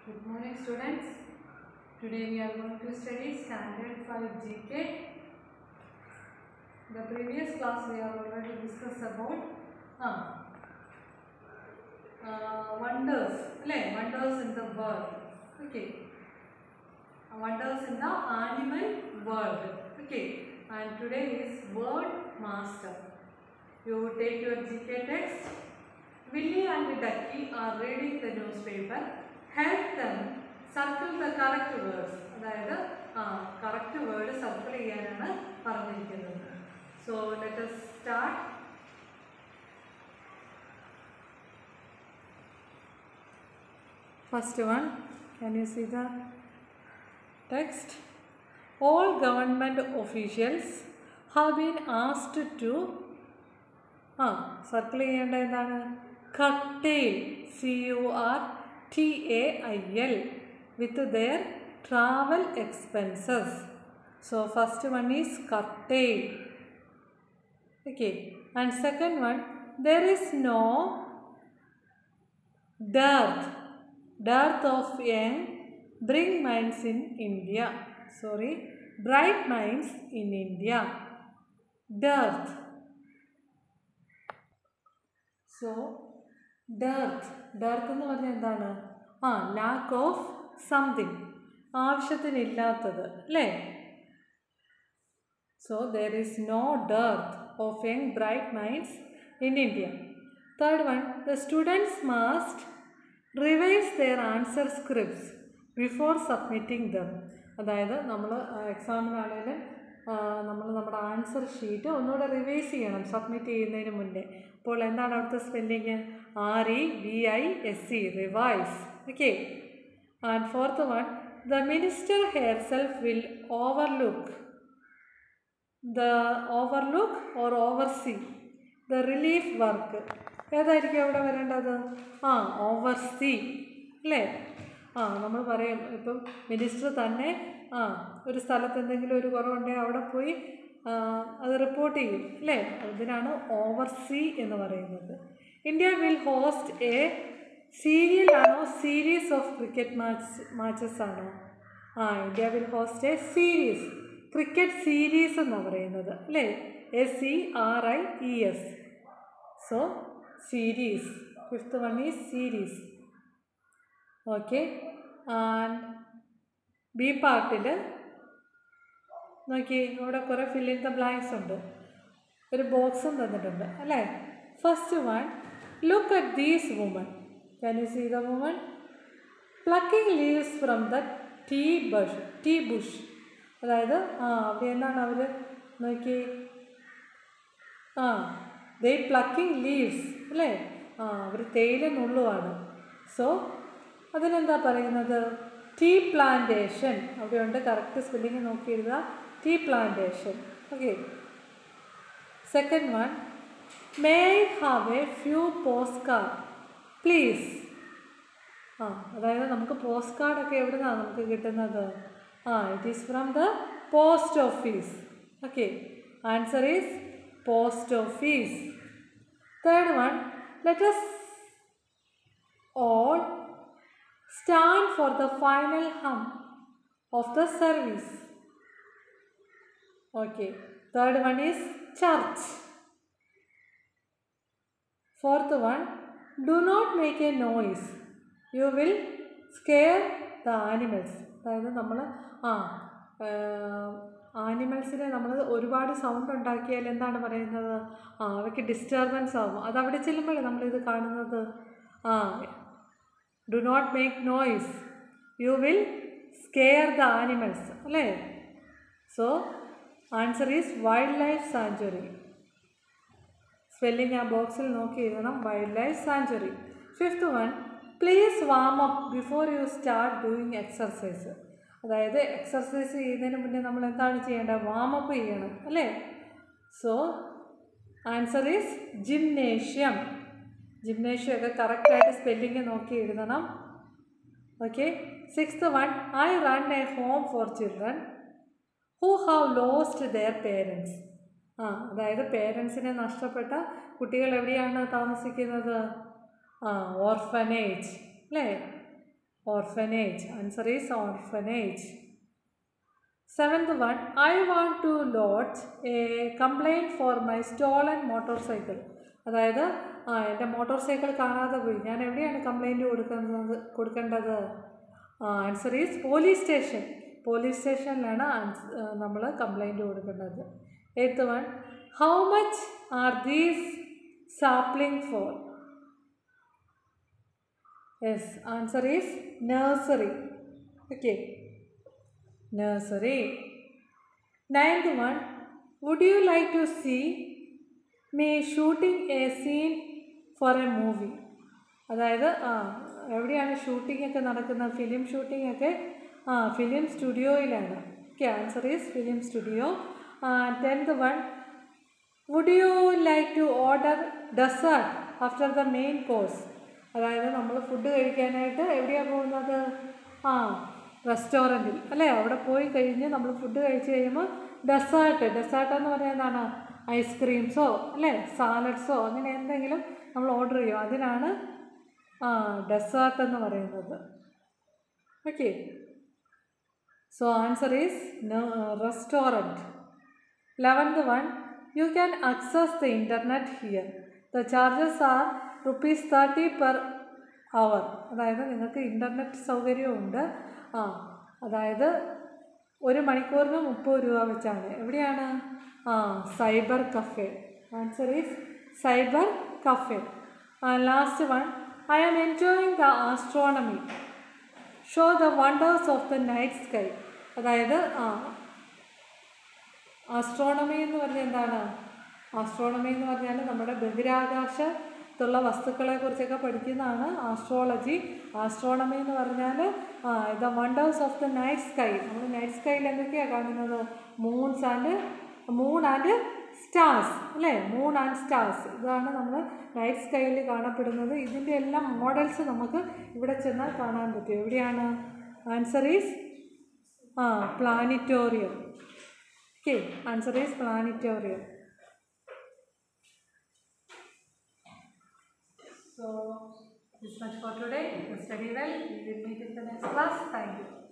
Good morning, students. Today we are going to study Standard 5 GK. The previous class we have already discussed about wonders in the world. Okay, wonders in the animal world. Okay, and today is word master. You take your GK text. Willie and Ducky are reading the newspaper. Help them circle the correct words. അതായത് correct word circle ചെയ്യാനാണ് പറഞ്ഞിരിക്കുന്നത്. So let us start. First one, can you see the text? All government officials have been asked to circle ചെയ്യേണ്ട എന്താണ്? curtail, CURTAIL, with their travel expenses. So first one is curtail. Okay, and second one, there is no dearth of young bright minds in India. Bright minds in India. Dearth. So dearth എന്ന് പറഞ്ഞാൽ എന്താണ്? lack of something, ആവശ്യത്തിനില്ലാത്തത് അല്ലേ? So there is no dearth of young bright minds in India. Third one, the students must revise their answer scripts before submitting them. അതായത് നമ്മൾ എക്സാമിനാണെങ്കിലും നമ്മൾ നമ്മുടെ answer sheet ഒന്നുകൂടെ റിവൈസ് ചെയ്യണം സബ്മിറ്റ് ചെയ്യുന്നതിന് മുന്നേ. അപ്പോൾ എന്താണ് അവിടുത്തെ spelling? REVISE, revise. Okay, and fourth one, the minister herself will overlook or oversee the relief work. ഏതായിരിക്കും അവിടെ വരേണ്ടത്? ഓവർസീ അല്ലേ? നമ്മൾ പറയും ഇപ്പം മിനിസ്റ്റർ തന്നെ ഒരു സ്ഥലത്ത് എന്തെങ്കിലും ഒരു കുറവുണ്ടെങ്കിൽ അവിടെ പോയി അത് റിപ്പോർട്ട് ചെയ്യും അല്ലേ? അതിനാണ് ഓവർസീ എന്ന് പറയുന്നത്. India will host a serial ആണോ സീരീസ് ഓഫ് ക്രിക്കറ്റ് മാച്ചസ് ആണോ? India will host a series, cricket series എന്നാണ് പറയുന്നത് അല്ലേ? SERIES. So series. Fifth one is series. Okay, and B പാർട്ടിൽ നോക്കി അവിടെ കുറേ ഫിൽ ഇൻ ദ ബ്ലാങ്ക്സ് ഉണ്ട്. ഒരു ബോക്സും തന്നിട്ടുണ്ട് അല്ലേ? First one, look at these woman. Can you see the woman plucking leaves from the tea bush. അതായത് അവിടെ എന്താണ് അവർ നോക്കി ദേ പ്ലക്കിംഗ് ലീവ്സ് അല്ലേ? അവർ തേയില നുള്ളുവാണ്. സോ അതിനെന്താ പറയുന്നത്? Tea plantation. അവിടെയുണ്ട്, കറക്റ്റ് സ്പെല്ലിങ് നോക്കി എഴുതുക. Tea plantation. Okay, second one, may I have a few post card please. അതായത് നമുക്ക് പോസ്റ്റ് കാർഡൊക്കെ എവിടെ നിന്നാണ് നമുക്ക് കിട്ടുന്നത്? It is from the post office. Okay, answer is post office. Third one, let us all stand for the final hum of the service. Okay, third one is church. Fourth one, do not make a noise, you will scare the animals. അതായത് നമ്മൾ ആനിമൽസിനെ നമ്മൾ ഒരുപാട് sound ഉണ്ടാക്കിയാൽ എന്താണ് പറയുന്നത്? അവയ്ക്ക് disturbance ആകും. അതവിടെ ചെല്ലുമ്പോഴേ നമ്മളിത് കാണുന്നത്. Do not make noise, you will scare the animals അല്ലേ? So answer is wild life sanctuary. Spelling ആ ബോക്സിൽ നോക്കി എഴുതണം, wild life sanctuary. Fifth one, please warm up before you start doing exercise. അതായത് എക്സർസൈസ് ചെയ്യുന്നതിന് മുന്നേ നമ്മൾ എന്താണ് ചെയ്യേണ്ടത്? വാമപ്പ് ചെയ്യണം അല്ലേ? So answer is gymnasium. Gymnasium ഒക്കെ കറക്റ്റായിട്ട് സ്പെല്ലിങ് നോക്കി എഴുതണം. Okay, sixth one, I run a home for children who have lost there parents. അതായത് പേരൻസിനെ നഷ്ടപ്പെട്ട കുട്ടികൾ എവിടെയാണ് താമസിക്കുന്നത്? ഓർഫനേജ് അല്ലേ? Orphanage. Answer is orphanage. Seventh one, I want to lodge a complaint for my stolen motorcycle. അതായത് എൻ്റെ motor cycle കാണാതെ പോയി, ഞാൻ എവിടെയാണ് കംപ്ലൈൻറ്റ് കൊടുക്കേണ്ടത്? Answer is police station. Police സ്റ്റേഷനിലാണ് നമ്മൾ കംപ്ലൈൻറ്റ് കൊടുക്കേണ്ടത്. Eighth one, how much are these sapling for? Yes, answer is nursery. Okay, nursery. Ninth one, would you like to see me shooting a scene for a movie? അതായത് എവിടെയാണ് shooting ഒക്കെ നടക്കുന്നത്? Film shooting ഒക്കെ film സ്റ്റുഡിയോയിലാണ്. Okay, answer is film studio. 10th one, would you like to order dessert after the main course? അതായത് നമ്മൾ food കഴിക്കാനായിട്ട് എവിടെയാണ് പോകുന്നത്? റെസ്റ്റോറൻറ്റിൽ അല്ലേ? അവിടെ പോയി കഴിഞ്ഞ് നമ്മൾ ഫുഡ് കഴിച്ച് കഴിയുമ്പോൾ ഡെസേർട്ട് എന്ന് പറയുന്നത് എന്താണ്? ഐസ്ക്രീംസോ അല്ലേ, സാലഡ്സോ അങ്ങനെ എന്തെങ്കിലും നമ്മൾ ഓർഡർ ചെയ്യും, അതിനാണ് ഡെസേർട്ട് എന്ന് പറയുന്നത്. Okay, so answer is restaurant. 11th one, you can access the internet here. The charges are ₹30 per hour. അതായത് നിങ്ങൾക്ക് ഇൻ്റർനെറ്റ് സൗകര്യമുണ്ട്. അതായത് 1 മണിക്കൂറിന് 30 രൂപ വെച്ചാണ്. എവിടെയാണ്? Cyber cafe. Answer is cyber cafe. Last one, I am enjoying the astronomy. Show the wonders of the night sky. അതായത് astronomy എന്ന് പറഞ്ഞാൽ എന്താണ്? ആസ്ട്രോണമി എന്ന് പറഞ്ഞാൽ നമ്മുടെ ബഹിരാകാശത്തുള്ള വസ്തുക്കളെക്കുറിച്ചൊക്കെ പഠിക്കുന്നതാണ് ആസ്ട്രോളജി. ആസ്ട്രോണമി എന്ന് പറഞ്ഞാൽ the wonders of the night sky. നമ്മൾ നൈറ്റ് സ്കൈയിൽ എന്തൊക്കെയാണ് കാണുന്നത്? മൂൺ ആൻഡ് സ്റ്റാർസ് അല്ലേ? മൂൺ ആൻഡ് സ്റ്റാർസ്, ഇതാണ് നമ്മൾ നൈറ്റ് സ്കൈയിൽ കാണപ്പെടുന്നത്. ഇതിൻ്റെ എല്ലാം മോഡൽസ് നമുക്ക് ഇവിടെ ചെന്നാൽ കാണാൻ പറ്റും. എവിടെയാണ്? Answer is planetarium. Okay, answer is planetarium. So this much for today. Study well. We will meet in the next class. Thank you.